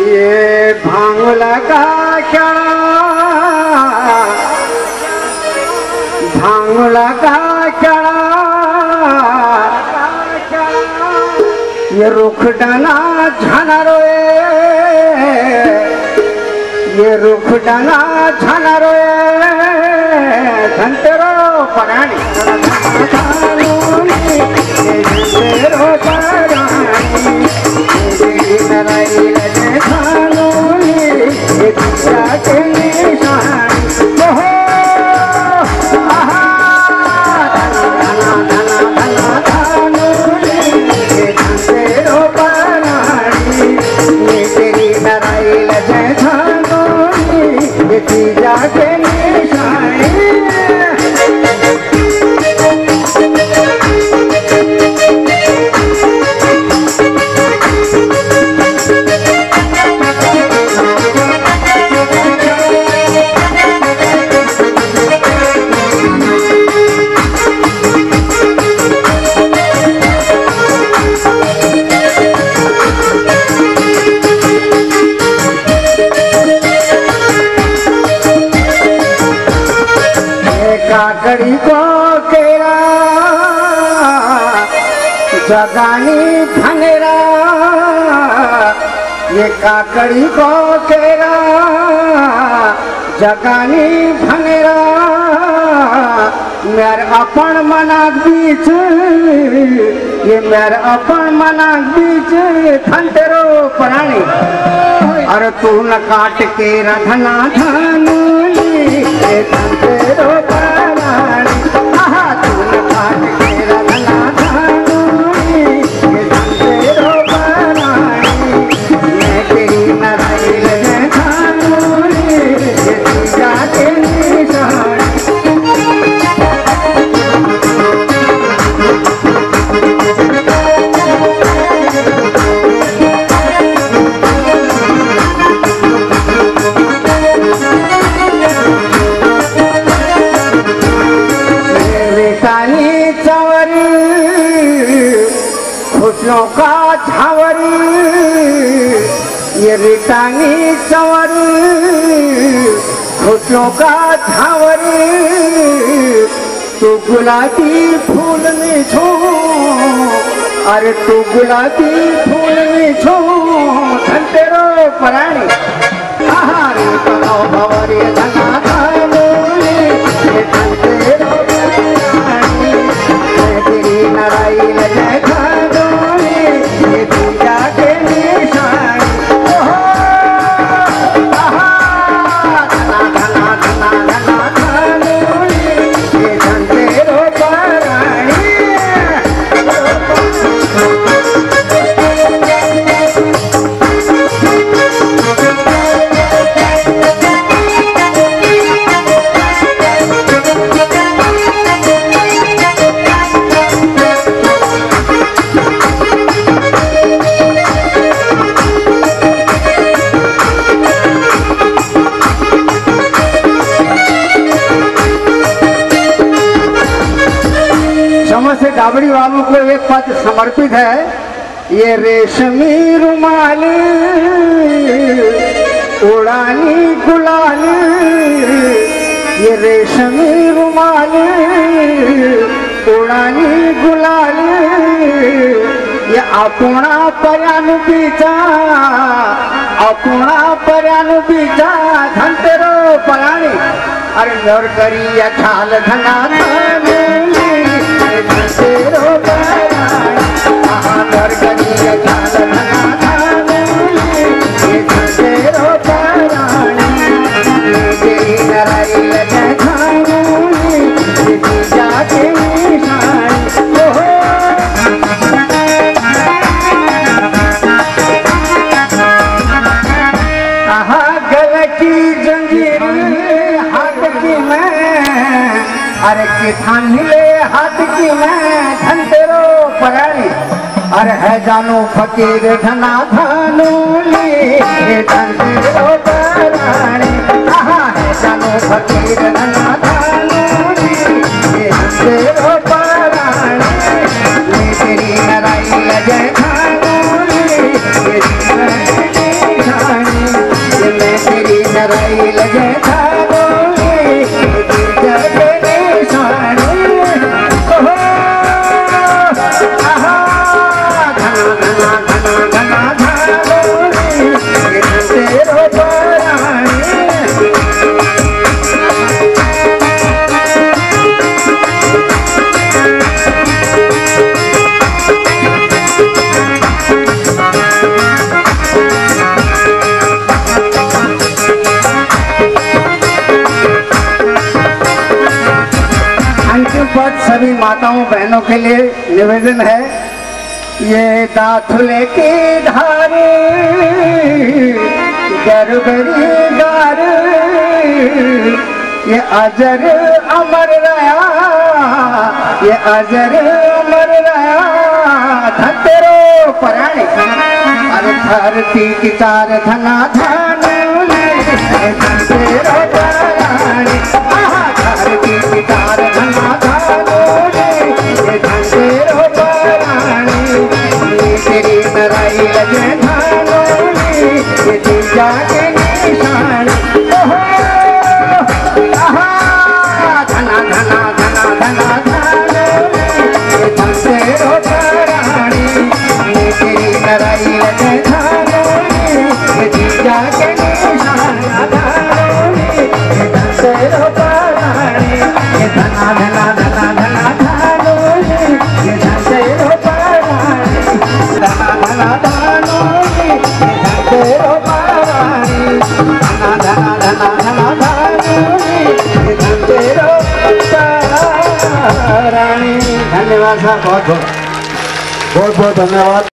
ये भांगला का क्या भांगला का क्या ये रुख डाना झाना रोए ये रुख डाना झाना रोए धनतेरो परानी धनतेरो परानी नराई लगे खानोनी ये दिशा के निशान ओहो आहा धना धना धना खानोनी ये धनतेरो परानी ये तेरी नराई लगे खानोनी ये दिशा के निशान काकड़ी को केरा जगानी भंगेरा ये काकड़ी को केरा जगानी भंगेरा मेर अपन मनाक बीच ये मेर अपन मनाक बीच धनतेरो परानी अरे तू न काट के रधना धनूली ये धनतेरो परानी आहा तू न काट के रधना धनूली ये धनतेरो परानी मैं तेरी नराई लगे धनूली ये तुझा के निशान खुशियों का झावरी ये रिटांगी चवरी खुशियों का झावरी तू गुलाबी फूल में छो अरे तू गुलाबी फूल में छो धनतेरो परानी आहारी करो भवरी धना धानोली ये धनतेरो परानी मैं तेरी नराई लगे डाबड़ी वालों को एक पद समर्पित है ये रेशमी रुमाल उड़ानी गुलाल ये रेशमी रुमाल उड़ानी गुलाल ये अपना पर्यानु बीजा धनतेरो परानी अरे नर करी अठाल धना धनतेरो परानी नर करी अठाल धना धनूली ये धनतेरो परानी तेरी नराई लगे खानूली ये दिशा के निशान आहा गले की जंजीर हाथ की मैं अरे के थानले हाथ की मैं धनतेरो परानी अरे है जानो फकीर धना धनूली ये धनतेरो परानी आहा है जानो फकीर धना धनूली ये धनतेरो परानी ये तेरी नराई लगे खानूली ये सभी माताओं बहनों के लिए निवेदन है, ये दाथुले की धार गरगरी गार, ये अजर अमर रहा, ये अजर अमर रहा धतेरो पराणे। अरे धरती की चार धना धान धतेरो पराणे, धरती की चार धना धान धतेरो पराणे। तेरी नराई लगे धानों ये तीजा के निशान, धना धना धना धना धानों ये धतेरो पराणे। तेरी नराई लगे धानों ये तीजा के निशान, ये धतेरो पराणे। ये धना धना धना धना धानों ये धतेरो पराणे, धना धना धानों ये धतेरो पराणे, धना धना धना धना धानों ये धतेरो पराणे। धन्यवाद साहब, बहुत बहुत बहुत बहुत धन्यवाद।